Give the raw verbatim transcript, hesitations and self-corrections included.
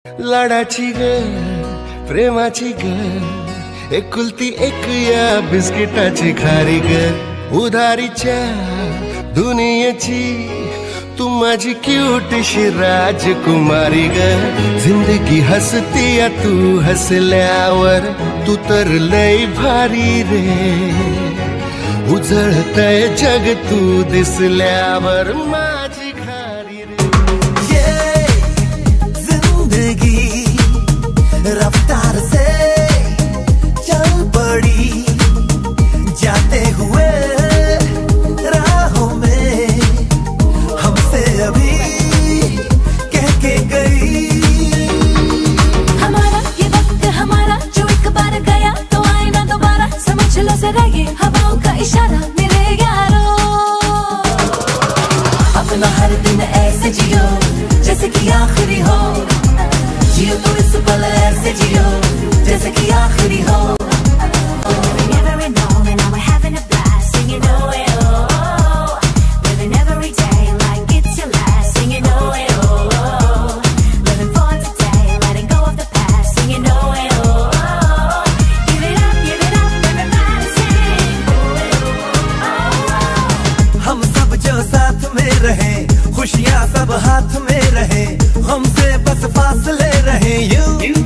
लाडाची ग प्रेमाची ग एकुलती एक या बिस्किटाची खारी ग उधारीच्या दुनियेची तू माझी क्यूटशी राजकुमारी ग जिंदगी हसती या तू हसल्यावर तू तर लय भारी रे उजळतय जग तू दिसल्यावर माझी खारी रे ये जिंदगी रफ्तार से चल पड़ी जाते हुए राहों में हमसे अभी कह के गई हमारा ये वक्त हमारा जो एक बार गया तो आए ना दोबारा समझ लो जरा ये हवाओं का इशारा मेरे यारो अपना हर दिन ऐसे जियो जैसे कि आखिरी हो जियो तो इस पल ऐसे जियो जैसे कि आखिरी हो हम सब जो साथ में रहे खुशियाँ सब हाथ में रहे हमसे बस फासले रहे यूं